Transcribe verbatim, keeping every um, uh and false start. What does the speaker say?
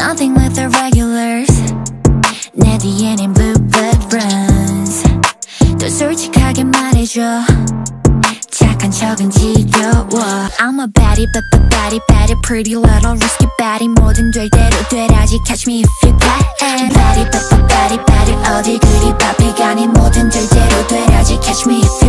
nothing with the regulars. 내 뒤에는 blue blood runs. 더 솔직하게 말해줘. 착한 척은 지겨워. I'm a baddie, but the baddie, baddie, pretty little risky baddie. 뭐든 될 대로 되라지. Catch me if you can. Baddie, but the baddie, baddie, 어디 그리 바삐가니. 뭐든 될 대로 되라지. Catch me if you